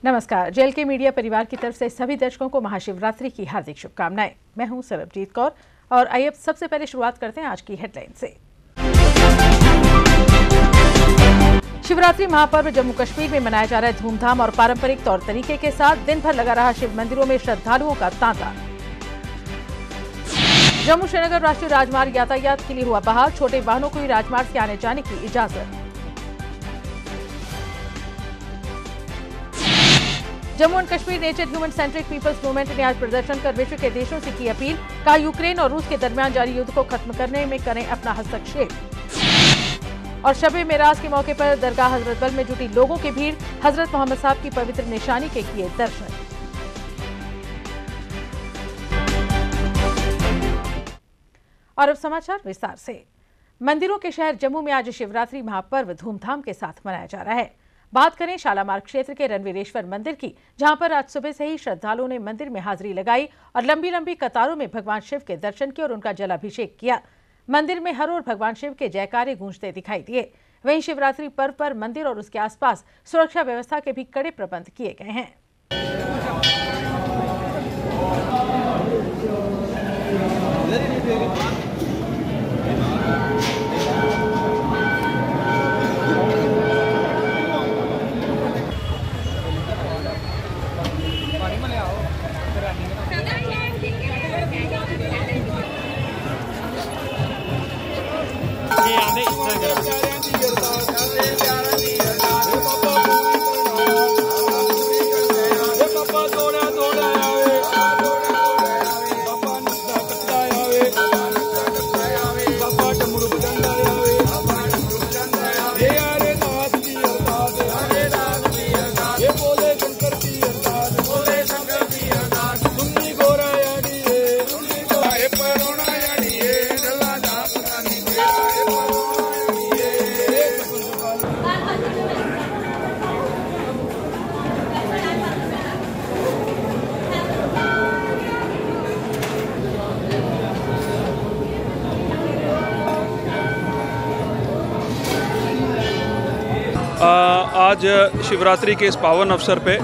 नमस्कार। जेएलके मीडिया परिवार की तरफ से सभी दर्शकों को महाशिवरात्रि की हार्दिक शुभकामनाएं। मैं हूं सरबजीत कौर और आइए सबसे पहले शुरुआत करते हैं आज की हेडलाइन से। शिवरात्रि महापर्व जम्मू कश्मीर में मनाया जा रहा है धूमधाम और पारंपरिक तौर तरीके के साथ। दिन भर लगा रहा शिव मंदिरों में श्रद्धालुओं का तांता। जम्मू श्रीनगर राष्ट्रीय राजमार्ग यातायात के लिए हुआ बहाल। छोटे वाहनों को ही राजमार्ग से आने जाने की इजाजत। Jammu and Kashmir nature human centric people's movement ने आज प्रदर्शन कर विश्व के देशों से की अपील। कहा यूक्रेन और रूस के दरमियान जारी युद्ध को खत्म करने में करें अपना हस्तक्षेप। और शब-ए मेराज के मौके पर दरगाह हजरत बल में जुटी लोगों की भीड़। हजरत मोहम्मद साहब की पवित्र निशानी के किए दर्शन। और अब समाचार विस्तार से। मंदिरों के शहर जम्मू में आज शिवरात्रि महापर्व धूमधाम के साथ मनाया जा रहा है। बात करें शालामार क्षेत्र के रणवीरेश्वर मंदिर की, जहां पर आज सुबह से ही श्रद्धालुओं ने मंदिर में हाजिरी लगाई और लंबी लंबी कतारों में भगवान शिव के दर्शन किए और उनका जलाभिषेक किया। मंदिर में हर ओर भगवान शिव के जयकारे गूंजते दिखाई दिए। वहीं शिवरात्रि पर्व पर मंदिर और उसके आसपास सुरक्षा व्यवस्था के भी कड़े प्रबंध किए गए हैं। आज शिवरात्रि के इस पावन अवसर पे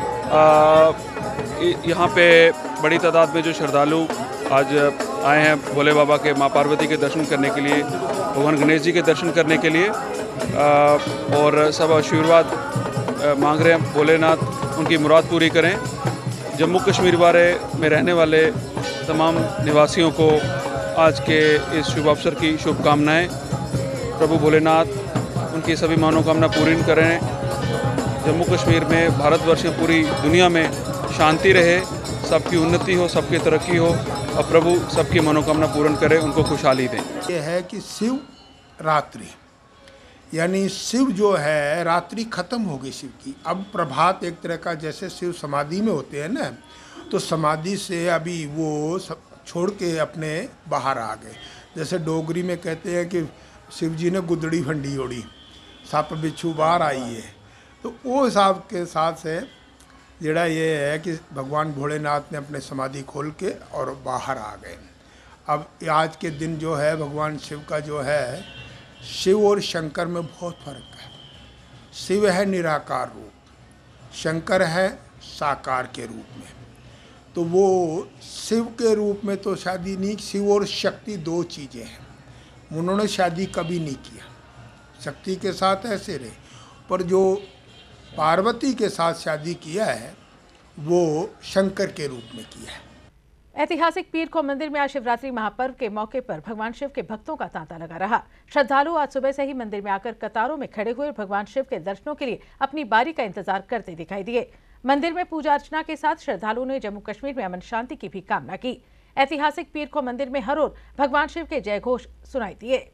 यहाँ पे बड़ी तादाद में जो श्रद्धालु आज आए हैं भोले बाबा के माँ पार्वती के दर्शन करने के लिए, भगवान गणेश जी के दर्शन करने के लिए और सब आशीर्वाद मांग रहे हैं भोलेनाथ उनकी मुराद पूरी करें। जम्मू कश्मीर बारे में रहने वाले तमाम निवासियों को आज के इस शुभ अवसर की शुभकामनाएँ। प्रभु भोलेनाथ उनकी सभी मनोकामना पूरी करें। जम्मू कश्मीर में, भारतवर्ष में, पूरी दुनिया में शांति रहे, सबकी उन्नति हो, सबकी तरक्की हो और प्रभु सबकी मनोकामना पूर्ण करे, उनको खुशहाली दें। ये है कि शिव रात्रि यानी शिव जो है, रात्रि खत्म हो गई शिव की। अब प्रभात एक तरह का, जैसे शिव समाधि में होते हैं ना, तो समाधि से अभी वो सब छोड़ के अपने बाहर आ गए। जैसे डोगरी में कहते हैं कि शिव जी ने गुदड़ी फंडी ओढ़ी, सप बिच्छू बाहर आई है। तो वो हिसाब के साथ से जड़ा ये है कि भगवान भोलेनाथ ने अपने समाधि खोल के और बाहर आ गए। अब आज के दिन जो है भगवान शिव का जो है, शिव और शंकर में बहुत फर्क है। शिव है निराकार रूप, शंकर है साकार के रूप में। तो वो शिव के रूप में तो शादी नहीं, शिव और शक्ति दो चीज़ें हैं। उन्होंने शादी कभी नहीं किया, शक्ति के साथ ऐसे रहे, पर जो पार्वती के साथ शादी किया है वो शंकर के रूप में किया है। ऐतिहासिक पीर खो मंदिर में आज शिवरात्रि महापर्व के मौके पर भगवान शिव के भक्तों का तांता लगा रहा। श्रद्धालु आज सुबह से ही मंदिर में आकर कतारों में खड़े हुए भगवान शिव के दर्शनों के लिए अपनी बारी का इंतजार करते दिखाई दिए। मंदिर में पूजा अर्चना के साथ श्रद्धालुओं ने जम्मू कश्मीर में अमन शांति की भी कामना की। ऐतिहासिक पीर खो मंदिर में हर ओर भगवान शिव के जय घोष सुनाई दिए।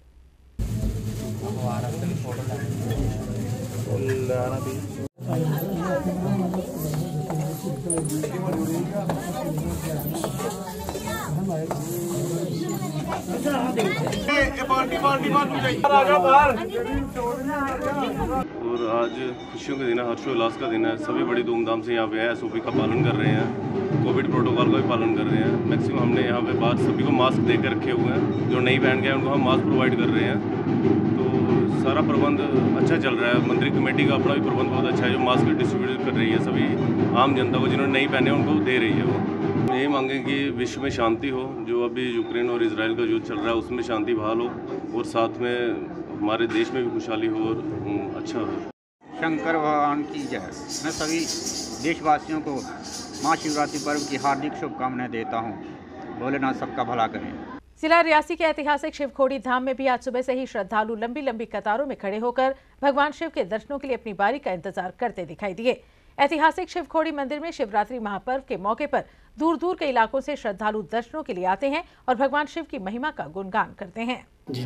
और आज खुशियों का दिन है, हर्षोल्लास का दिन है। सभी बड़ी धूमधाम से यहाँ पे है, एसओपी का पालन कर रहे हैं, कोविड प्रोटोकॉल का भी पालन कर रहे हैं। मैक्सिमम हमने यहाँ पे बाहर सभी को मास्क दे कर रखे हुए हैं। जो नहीं पहन के उनको हम मास्क प्रोवाइड कर रहे हैं। तो सारा प्रबंध अच्छा चल रहा है। मंदिर कमेटी का अपना भी प्रबंध बहुत अच्छा है, जो मास्क डिस्ट्रीब्यूट कर रही है सभी आम जनता को, जिन्होंने नहीं पहने उनको दे रही है। वो यही मांगें कि विश्व में शांति हो, जो अभी यूक्रेन और इजराइल का युद्ध चल रहा है उसमें शांति बहाल हो, और साथ में हमारे देश में भी खुशहाली हो और अच्छा हो। शंकर भगवान की जय। मैं सभी देशवासियों को महाशिवरात्रि पर्व की हार्दिक शुभकामनाएं देता हूं। भोलेनाथ सबका भला करें। जिला रियासी के ऐतिहासिक शिवखोड़ी धाम में भी आज सुबह से ही श्रद्धालु लंबी लंबी कतारों में खड़े होकर भगवान शिव के दर्शनों के लिए अपनी बारी का इंतजार करते दिखाई दिए। ऐतिहासिक शिवखोड़ी मंदिर में शिवरात्रि महापर्व के मौके पर दूर दूर के इलाकों से श्रद्धालु दर्शनों के लिए आते हैं और भगवान शिव की महिमा का गुणगान करते हैं।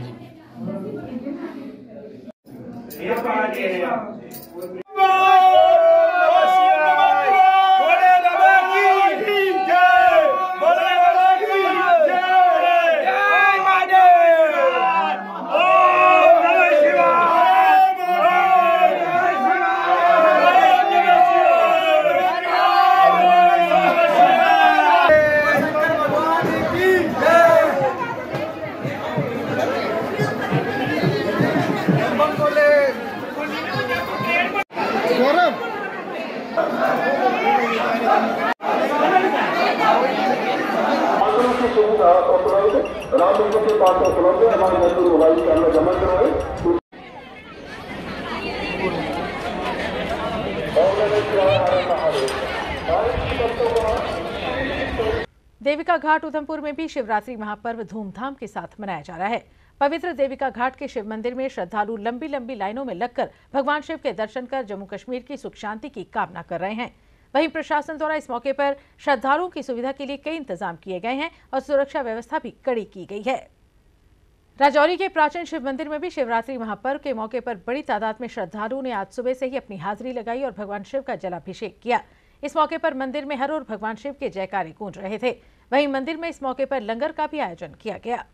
देविका घाट उधमपुर में भी शिवरात्रि महापर्व धूमधाम के साथ मनाया जा रहा है। पवित्र देविका घाट के शिव मंदिर में श्रद्धालु लंबी लंबी लाइनों में लगकर भगवान शिव के दर्शन कर जम्मू कश्मीर की सुख शांति की कामना कर रहे हैं। वहीं प्रशासन द्वारा इस मौके पर श्रद्धालुओं की सुविधा के लिए कई इंतजाम किए गए हैं और सुरक्षा व्यवस्था भी कड़ी की गई है। राजौरी के प्राचीन शिव मंदिर में भी शिवरात्रि महापर्व के मौके पर बड़ी तादाद में श्रद्धालुओं ने आज सुबह से ही अपनी हाजिरी लगाई और भगवान शिव का जलाभिषेक किया। इस मौके पर मंदिर में हर ओर भगवान शिव के जयकारे गूंज रहे थे। वहीं मंदिर में इस मौके पर लंगर का भी आयोजन किया गया।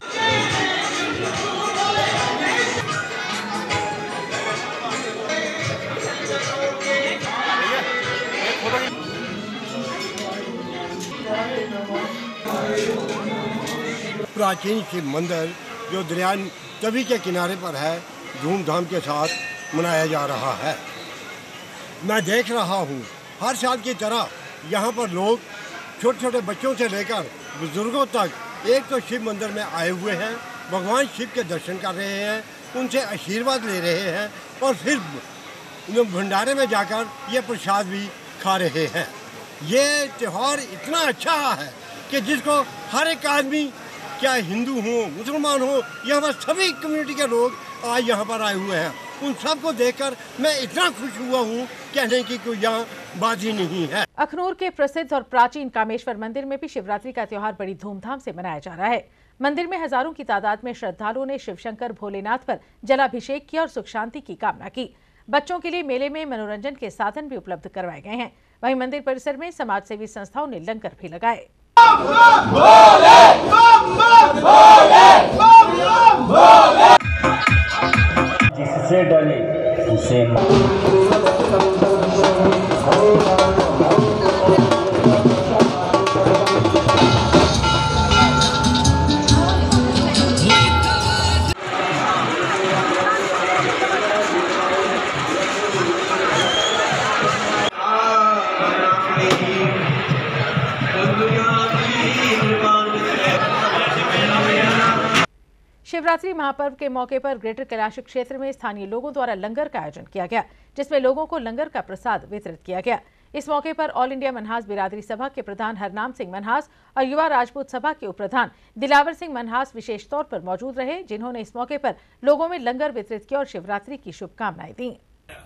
प्राचीन शिव मंदिर जो दरिया तवी के किनारे पर है, धूमधाम के साथ मनाया जा रहा है। मैं देख रहा हूँ हर साल की तरह यहाँ पर लोग छोटे छोटे बच्चों से लेकर बुजुर्गों तक एक तो शिव मंदिर में आए हुए हैं, भगवान शिव के दर्शन कर रहे हैं, उनसे आशीर्वाद ले रहे हैं और फिर भंडारे में जाकर ये प्रसाद भी खा रहे हैं। ये त्यौहार इतना अच्छा है कि जिसको हर एक आदमी, क्या हिंदू हो मुसलमान हो, यहाँ पर सभी कम्युनिटी के लोग आज यहाँ पर आए हुए हैं। उन सबको देखकर मैं इतना खुश हुआ हूँ, कहने की कोई यहाँ बात ही नहीं है। अखनूर के प्रसिद्ध और प्राचीन कामेश्वर मंदिर में भी शिवरात्रि का त्योहार बड़ी धूमधाम से मनाया जा रहा है। मंदिर में हजारों की तादाद में श्रद्धालुओं ने शिवशंकर भोलेनाथ पर जलाभिषेक किया और सुख शांति की कामना की। बच्चों के लिए मेले में मनोरंजन के साधन भी उपलब्ध करवाए गए हैं। वहीं मंदिर परिसर में समाजसेवी संस्थाओं ने लंगर भी लगाए। जिससे डरे उसे शिवरात्रि महापर्व के मौके पर ग्रेटर कैलाश क्षेत्र में स्थानीय लोगों द्वारा लंगर का आयोजन किया गया, जिसमें लोगों को लंगर का प्रसाद वितरित किया गया। इस मौके पर ऑल इंडिया मनहास बिरादरी सभा के प्रधान हरनाम सिंह मनहास और युवा राजपूत सभा के उपप्रधान दिलावर सिंह मनहास विशेष तौर पर मौजूद रहे, जिन्होंने इस मौके पर लोगों में लंगर वितरित किया और शिवरात्रि की शुभकामनाएं दी।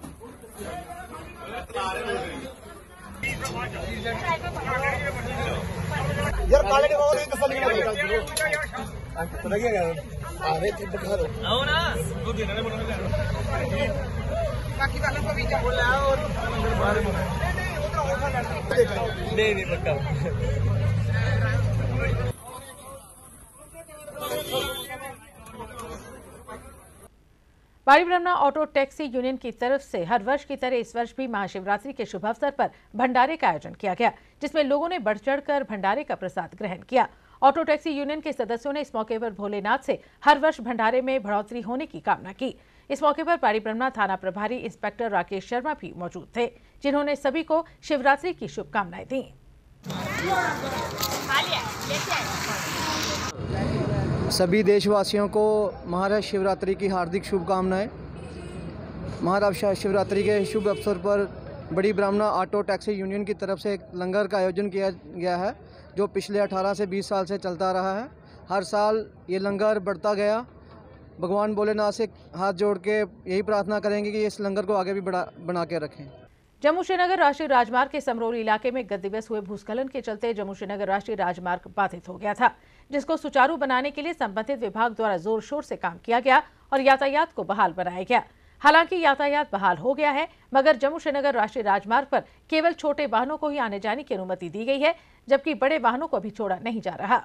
बाड़ी ब्रह्मणा ऑटो टैक्सी यूनियन की तरफ से हर वर्ष की तरह इस वर्ष भी महाशिवरात्रि के शुभ अवसर पर भंडारे का आयोजन किया गया, जिसमें लोगों ने बढ़ चढ़कर भंडारे का प्रसाद ग्रहण किया। ऑटो टैक्सी यूनियन के सदस्यों ने इस मौके पर भोलेनाथ से हर वर्ष भंडारे में बढ़ोतरी होने की कामना की। इस मौके पर पारीब्रह्मणा थाना प्रभारी इंस्पेक्टर राकेश शर्मा भी मौजूद थे, जिन्होंने सभी को शिवरात्रि की शुभकामनाएं दी। सभी देशवासियों को महाराज शिवरात्रि की हार्दिक शुभकामनाएं। महाराज शिवरात्रि के शुभ अवसर पर बड़ी ब्राह्मणा ऑटो टैक्सी यूनियन की तरफ से एक लंगर का आयोजन किया गया है, जो पिछले 18 से 20 साल से चलता रहा है। हर साल ये लंगर बढ़ता गया। भगवान भोलेनाथ से हाथ जोड़ के यही प्रार्थना करेंगे कि इस लंगर को आगे भी बना के रखें। जम्मू श्रीनगर राष्ट्रीय राजमार्ग के समरोली इलाके में गत दिवस हुए भूस्खलन के चलते जम्मू श्रीनगर राष्ट्रीय राजमार्ग बाधित हो गया था, जिसको सुचारू बनाने के लिए संबंधित विभाग द्वारा जोर शोर से काम किया गया और यातायात को बहाल बनाया गया। हालांकि यातायात बहाल हो गया है, मगर जम्मू श्रीनगर राष्ट्रीय राजमार्ग पर केवल छोटे वाहनों को ही आने जाने की अनुमति दी गई है, जबकि बड़े वाहनों को अभी छोड़ा नहीं जा रहा।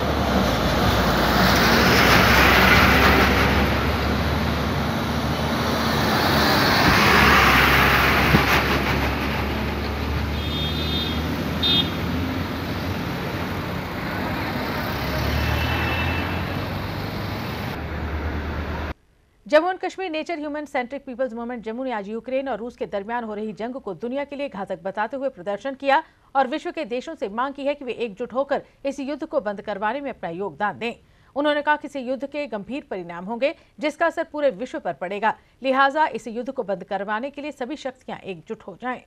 Jammu and Kashmir nature human centric people's movement Jammu ने आज यूक्रेन और रूस के दरमियान हो रही जंग को दुनिया के लिए घातक बताते हुए प्रदर्शन किया और विश्व के देशों से मांग की है कि वे एकजुट होकर इस युद्ध को बंद करवाने में अपना योगदान दें। उन्होंने कहा कि इस युद्ध के गंभीर परिणाम होंगे, जिसका असर पूरे विश्व पर पड़ेगा। लिहाजा इस युद्ध को बंद करवाने के लिए सभी शक्तियां एकजुट हो जाएं।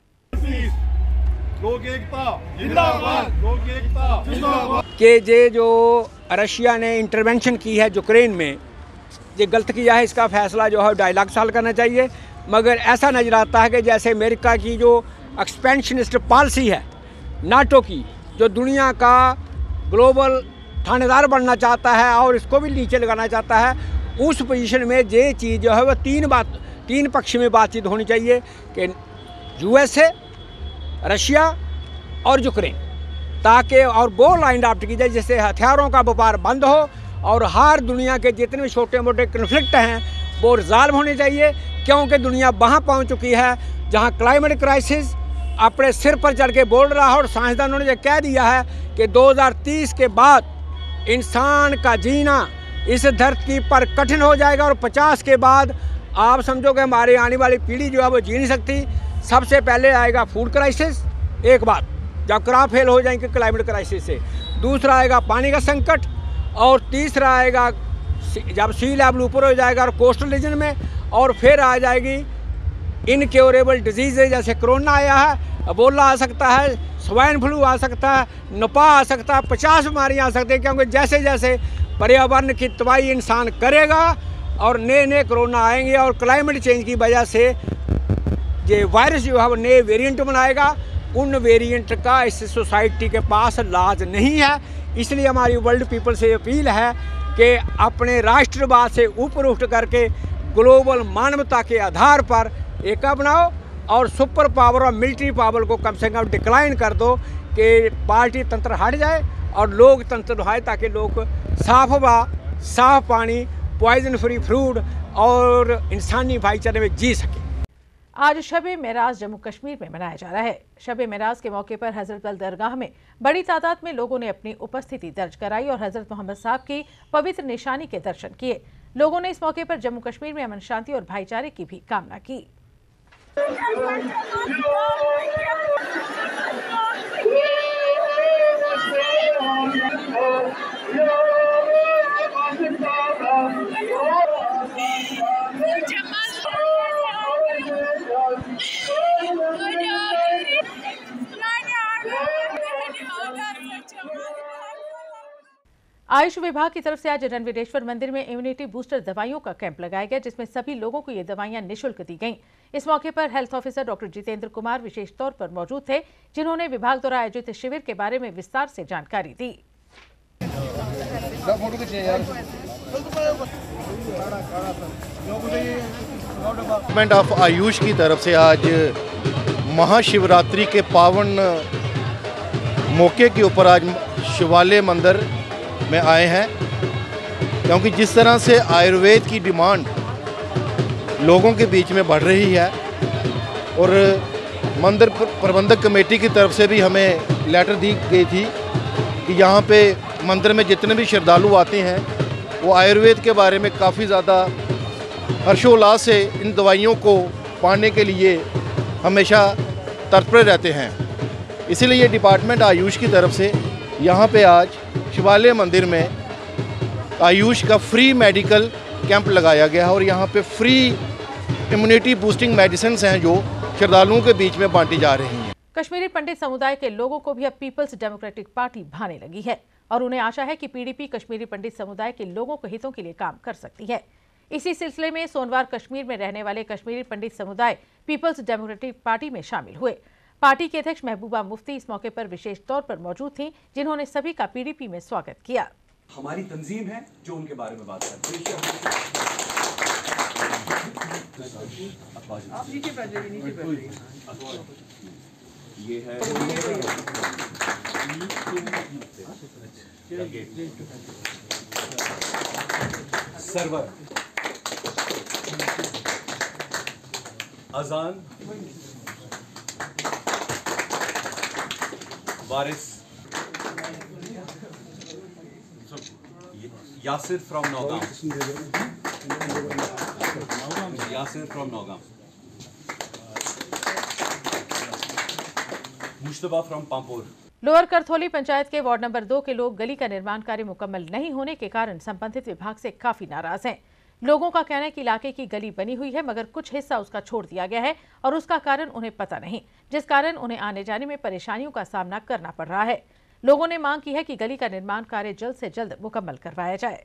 कि जो रशिया ने इंटरवेंशन की है यूक्रेन में, ये गलत किया है, इसका फैसला जो है डायलॉग साल करना चाहिए। मगर ऐसा नजर आता है कि जैसे अमेरिका की जो एक्सपेंशनिस्ट पॉलिसी है, नाटो की, जो दुनिया का ग्लोबल थानेदार बनना चाहता है और इसको भी नीचे लगाना चाहता है, उस पोजीशन में ये चीज़ जो है वह तीन पक्ष में बातचीत होनी चाहिए कि यूएसए, रशिया और यूक्रेन, ताकि और वो लाइन अडॉप्ट की जाए जिससे हथियारों का व्यापार बंद हो और हर दुनिया के जितने भी छोटे मोटे कन्फ्लिक्ट हैं वो रिजॉल्व होने चाहिए। क्योंकि दुनिया वहाँ पहुँच चुकी है जहाँ क्लाइमेट क्राइसिस अपने सिर पर चढ़ के बोल रहा है और साइंसदानों ने ये कह दिया है कि 2030 के बाद इंसान का जीना इस धरती पर कठिन हो जाएगा और 50 के बाद आप समझो कि हमारी आने वाली पीढ़ी जो है वो जी नहीं सकती। सबसे पहले आएगा फूड क्राइसिस, एक बात जब क्रॉप फेल हो जाएंगे क्लाइमेट क्राइसिस से, दूसरा आएगा पानी का संकट और तीसरा आएगा जब सी लेवल ऊपर हो जाएगा और कोस्टल रीजन में, और फिर आ जाएगी इनक्योरेबल डिजीज़ जैसे कोरोना आया है, अबोला आ सकता है, स्वाइन फ्लू आ सकता है, नपा आ सकता है, 50 बीमारियाँ आ सकती हैं। क्योंकि जैसे जैसे पर्यावरण की तबाही इंसान करेगा और नए कोरोना आएंगे और क्लाइमेट चेंज की वजह से ये वायरस जो है वो नए वेरिएंट बनाएगा। उन वेरिएंट का इस सोसाइटी के पास इलाज नहीं है। इसलिए हमारी वर्ल्ड पीपल से अपील है कि अपने राष्ट्रवाद से ऊपर उठ करके ग्लोबल मानवता के आधार पर एक बनाओ और सुपर पावर और मिलिट्री पावर को कम से कम डिक्लाइन कर दो कि पार्टी तंत्र हट जाए और लोग तंत्र आए, ताकि लोग साफ हवा, साफ पानी, पॉइजन फ्री फूड और इंसानी भाईचारे में जी सके। आज शब-ए मेराज जम्मू कश्मीर में मनाया जा रहा है। शब-ए मेराज के मौके पर हजरत बल दरगाह में बड़ी तादाद में लोगों ने अपनी उपस्थिति दर्ज कराई और हजरत मोहम्मद साहब की पवित्र निशानी के दर्शन किए। लोगों ने इस मौके पर जम्मू कश्मीर में अमन शांति और भाईचारे की भी कामना की। आयुष विभाग की तरफ से आज रणवीरेश्वर मंदिर में इम्यूनिटी बूस्टर दवाइयों का कैंप लगाया गया, जिसमें सभी लोगों को ये दवाइयां निःशुल्क दी गईं। इस मौके पर health officer doctor Jitendra Kumar विशेष तौर पर मौजूद थे, जिन्होंने विभाग द्वारा आयोजित शिविर के बारे में विस्तार से जानकारी दी। गवर्नमेंट ऑफ आयुष की तरफ से आज महाशिवरात्रि के पावन मौके के ऊपर आज शिवालय मंदिर में आए हैं, क्योंकि जिस तरह से आयुर्वेद की डिमांड लोगों के बीच में बढ़ रही है और मंदिर प्रबंधक कमेटी की तरफ से भी हमें लेटर दी गई थी कि यहाँ पे मंदिर में जितने भी श्रद्धालु आते हैं वो आयुर्वेद के बारे में काफ़ी ज़्यादा हर्षोल्लास से इन दवाइयों को पाने के लिए हमेशा तत्पर रहते हैं। इसीलिए डिपार्टमेंट आयुष की तरफ से यहाँ पे आज शिवालय मंदिर में आयुष का फ्री मेडिकल कैंप लगाया गया है और यहाँ पे फ्री इम्यूनिटी बूस्टिंग मेडिसिन हैं जो श्रद्धालुओं के बीच में बांटी जा रही हैं। कश्मीरी पंडित समुदाय के लोगों को भी अब पीपल्स डेमोक्रेटिक पार्टी भाने लगी है और उन्हें आशा है कि पीडीपी कश्मीरी पंडित समुदाय के लोगों के हितों के लिए काम कर सकती है। इसी सिलसिले में सोनवार कश्मीर में रहने वाले कश्मीरी पंडित समुदाय पीपल्स डेमोक्रेटिक पार्टी में शामिल हुए। पार्टी के अध्यक्ष महबूबा मुफ्ती इस मौके पर विशेष तौर पर मौजूद थीं, जिन्होंने सभी का पीडीपी में स्वागत किया। हमारी तंजीम है जो उनके बारे में बात करती है। ये है Sarwar, Azan, Waris, Yasir from Naugaon, Yasir from Naugaon, Mushtaba from Pampore. Lower Karatholi panchayat के वार्ड नंबर 2 के लोग गली का निर्माण कार्य मुकम्मल नहीं होने के कारण संबंधित विभाग से काफी नाराज हैं। लोगों का कहना है कि इलाके की गली बनी हुई है मगर कुछ हिस्सा उसका छोड़ दिया गया है और उसका कारण उन्हें पता नहीं, जिस कारण उन्हें आने जाने में परेशानियों का सामना करना पड़ रहा है। लोगों ने मांग की है कि गली का निर्माण कार्य जल्द से जल्द मुकम्मल करवाया जाए।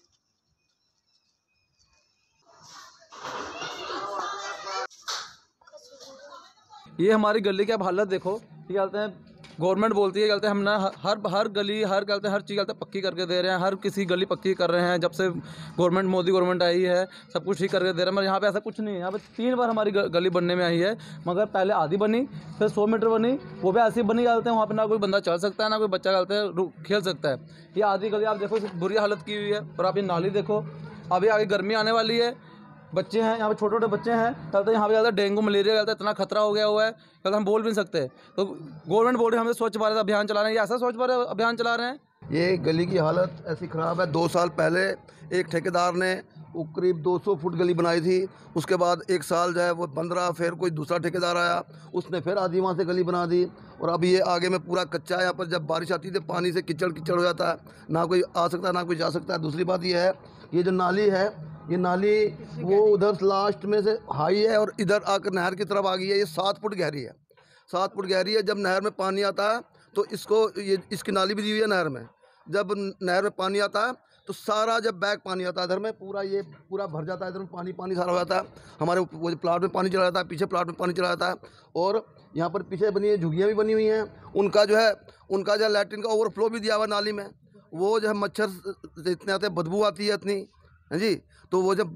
ये हमारी गली की अब हालत देखो, ये कहते हैं गवर्नमेंट बोलती है, कहते हैं हम ना हर गली हर कहते हैं हर चीज़ कहते हैं पक्की करके दे रहे हैं, हर किसी गली पक्की कर रहे हैं। जब से गवर्नमेंट मोदी गवर्नमेंट आई है सब कुछ ठीक करके दे रहे हैं, मगर यहाँ पे ऐसा कुछ नहीं है। यहाँ पे 3 बार हमारी गली बनने में आई है, मगर पहले आधी बनी, फिर 100 मीटर बनी, वो भी ऐसी बनी कहते हैं वहाँ पर ना कोई बंदा चल सकता है ना कोई बच्चा कहते हैं खेल सकता है। ये आधी गली आप देखो बुरी हालत की हुई है। और आप ये नाली देखो, अभी आगे गर्मी आने वाली है, बच्चे हैं यहाँ पे छोटे छोटे बच्चे हैं, कहते हैं यहाँ पे ज़्यादा डेंगू मलेरिया कहते हैं इतना खतरा हो गया हुआ है, कहते हम बोल भी नहीं सकते। तो गवर्नमेंट बोल रही है हमें स्वच्छ भारत अभियान चला रहे हैं, ये ऐसा स्वच्छ भारत अभियान चला रहे हैं। ये गली की हालत ऐसी ख़राब है। 2 साल पहले एक ठेकेदार ने वो करीब 200 फुट गली बनाई थी, उसके बाद 1 साल जो है वो बंद रहा, फिर कोई दूसरा ठेकेदार आया, उसने फिर आधी वहाँ से गली बना दी और अभी ये आगे में पूरा कच्चा है। यहाँ पर जब बारिश आती है तो पानी से कीचड़ कीचड़ हो जाता है, ना कोई आ सकता है ना कोई जा सकता है। दूसरी बात ये है, ये जो नाली है, ये नाली वो उधर लास्ट में से हाई है और इधर आकर नहर की तरफ आ गई है। ये 7 फुट गहरी है, 7 फुट गहरी है। जब नहर में पानी आता है तो इसकी नाली भी दी हुई है नहर में। जब नहर में पानी आता है तो सारा जब बैग पानी आता है इधर में पूरा भर जाता है, इधर में पानी सारा हो जाता है। हमारे वो प्लाट में पानी चला जाता है, पीछे प्लाट में पानी चला जाता है और यहाँ पर पीछे बनी है झुग्गियाँ भी बनी हुई हैं। उनका जो है लैट्रिन का ओवरफ्लो भी दिया हुआ नाली में। वो जो है मच्छर इतने आते हैं, बदबू आती है इतनी, है जी। तो वो जब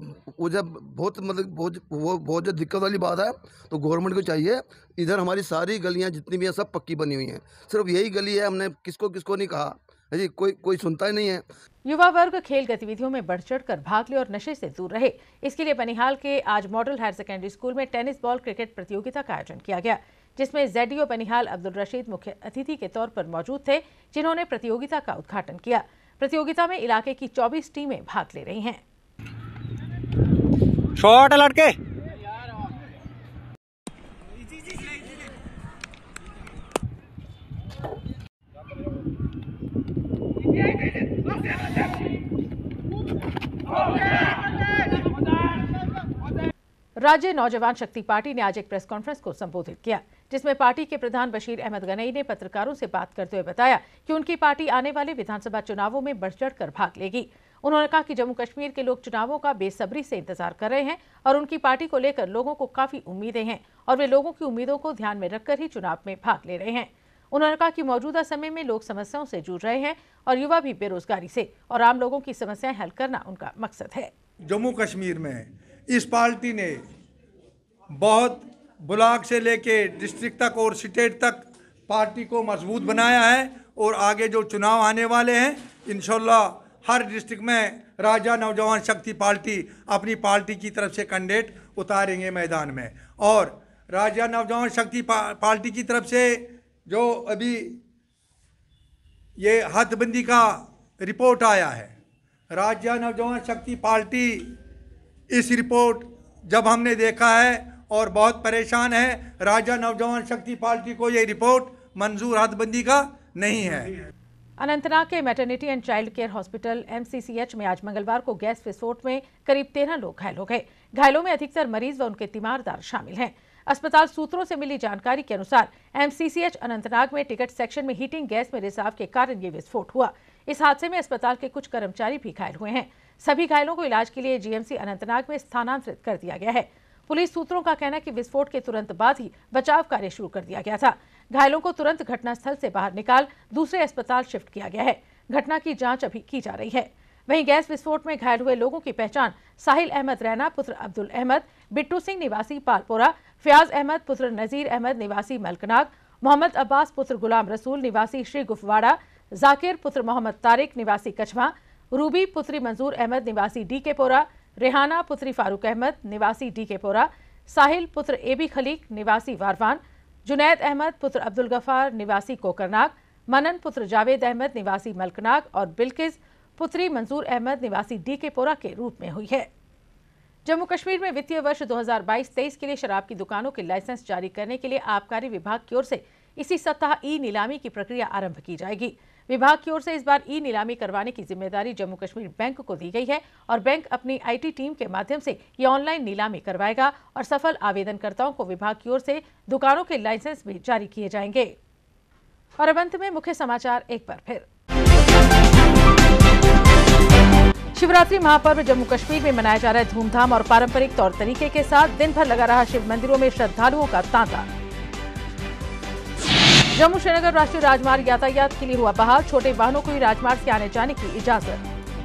बहुत मतलब बहुत जो दिक्कत वाली बात है, तो गवर्नमेंट को चाहिए इधर हमारी सारी गलियां जितनी भी हैं सब पक्की बनी हुई हैं। सिर्फ यही गली है, हमने किसको नहीं कहा है जी, कोई सुनता ही नहीं है। युवा वर्ग खेल गतिविधियों में बढ़ चढ़कर भाग ले और नशे से दूर रहे, इसके लिए बनिहाल के आज मॉडल हायर सेकेंडरी स्कूल में टेनिस बॉल क्रिकेट प्रतियोगिता का आयोजन किया गया, जिसमें ZDO बनिहाल अब्दुल रशीद मुख्य अतिथि के तौर पर मौजूद थे, जिन्होंने प्रतियोगिता का उद्घाटन किया। प्रतियोगिता में इलाके की 24 टीमें भाग ले रही हैं। शॉट लड़के राज्य नौजवान शक्ति पार्टी ने आज एक प्रेस कॉन्फ्रेंस को संबोधित किया, जिसमें पार्टी के प्रधान बशीर अहमद गनई ने पत्रकारों से बात करते हुए बताया कि उनकी पार्टी आने वाले विधानसभा चुनावों में बढ़ चढ़कर भाग लेगी। उन्होंने कहा कि जम्मू कश्मीर के लोग चुनावों का बेसब्री से इंतजार कर रहे हैं और उनकी पार्टी को लेकर लोगों को काफी उम्मीदें हैं और वे लोगों की उम्मीदों को ध्यान में रखकर ही चुनाव में भाग ले रहे हैं। उन्होंने कहा कि मौजूदा समय में लोग समस्याओं से जूझ रहे हैं और युवा भी बेरोजगारी से, और आम लोगों की समस्याएं हल करना उनका मकसद है। जम्मू कश्मीर में इस पार्टी ने बहुत ब्लॉक से लेके डिस्ट्रिक्ट तक और स्टेट तक पार्टी को मजबूत बनाया है और आगे जो चुनाव आने वाले हैं इंशाल्लाह हर डिस्ट्रिक्ट में राजा नौजवान शक्ति पार्टी अपनी पार्टी की तरफ से कैंडिडेट उतारेंगे मैदान में। और राजा नौजवान शक्ति पार्टी की तरफ से जो अभी ये हदबंदी का रिपोर्ट आया है, राजा नौजवान शक्ति पार्टी इस रिपोर्ट जब हमने देखा है और बहुत परेशान है, राजा नौजवान शक्ति पार्टी को ये रिपोर्ट मंजूर हदबंदी का नहीं है। अनंतनाग के maternity and child care hospital MCCH में आज मंगलवार को गैस विस्फोट में करीब 13 लोग घायल हो गए। घायलों में अधिकतर मरीज व उनके तीमारदार शामिल हैं। अस्पताल सूत्रों से मिली जानकारी के अनुसार MCCH अनंतनाग में टिकट सेक्शन में हीटिंग गैस में रिसाव के कारण ये विस्फोट हुआ। इस हादसे में अस्पताल के कुछ कर्मचारी भी घायल हुए हैं। सभी घायलों को इलाज के लिए GMC अनंतनाग में स्थानांतरित कर दिया गया है। पुलिस सूत्रों का कहना है कि विस्फोट के तुरंत बाद ही बचाव कार्य शुरू कर दिया गया था। घायलों को तुरंत घटनास्थल से बाहर निकाल दूसरे अस्पताल शिफ्ट किया गया है। घटना की जांच अभी की जा रही है। वहीं गैस विस्फोट में घायल हुए लोगों की पहचान साहिल अहमद रैना पुत्र अब्दुल अहमद, बिट्टू सिंह निवासी पालपोरा, फयाज अहमद पुत्र नजीर अहमद निवासी मलकनाग, मोहम्मद अब्बास पुत्र गुलाम रसूल निवासी श्री गुफवाड़ा, जाकिर पुत्र मोहम्मद तारिक निवासी कछवा, रूबी पुत्री मंजूर अहमद निवासी DK पोरा, रेहाना पुत्री फारूक अहमद निवासी DK पोरा, साहिल पुत्र AB खलीक निवासी वारवान, जुनैद अहमद पुत्र अब्दुल गफार निवासी कोकरनाग, मनन पुत्र जावेद अहमद निवासी मलकनाग और बिल्किस पुत्री मंजूर अहमद निवासी DK पोरा के रूप में हुई है। जम्मू कश्मीर में वित्तीय वर्ष 2022-23 के लिए शराब की दुकानों के लाइसेंस जारी करने के लिए आबकारी विभाग की ओर से इसी सप्ताह ई-नीलामी की प्रक्रिया आरंभ की जाएगी। विभाग की ओर से इस बार ई-नीलामी करवाने की जिम्मेदारी जम्मू कश्मीर बैंक को दी गई है और बैंक अपनी IT टीम के माध्यम से ये ऑनलाइन नीलामी करवाएगा और सफल आवेदनकर्ताओं को विभाग की ओर से दुकानों के लाइसेंस भी जारी किए जाएंगे। और अब अंत में मुख्य समाचार एक बार फिर। शिवरात्रि महापर्व जम्मू कश्मीर में मनाया जा रहा है धूमधाम और पारंपरिक तौर तरीके के साथ। दिन भर लगा रहा शिव मंदिरों में श्रद्धालुओं का तांता। जम्मू श्रीनगर राष्ट्रीय राजमार्ग यातायात के लिए हुआ बहाल, छोटे वाहनों को ही राजमार्ग से आने जाने की इजाजत।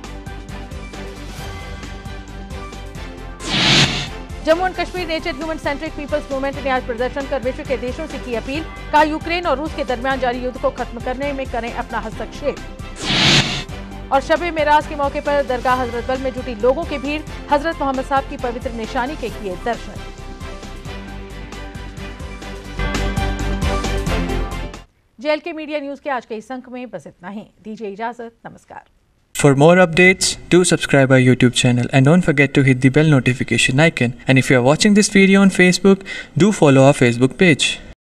Jammu and Kashmir nature human centric people's movement ने आज प्रदर्शन कर विश्व के देशों से की अपील, कहा यूक्रेन और रूस के दरमियान जारी युद्ध को खत्म करने में करें अपना हस्तक्षेप। और शब-ए मेराज के मौके पर दरगाह हजरत बल में जुटी लोगों की भीड़, हजरत मोहम्मद साहब की पवित्र निशानी के किए दर्शन। JLK मीडिया न्यूज के आज के इस अंक में बस इतना ही। दीजिए इजाजत, नमस्कार। For more updates, do subscribe our YouTube channel and don't forget to hit the bell notification icon. And if you are watching this video on Facebook, do follow our Facebook page.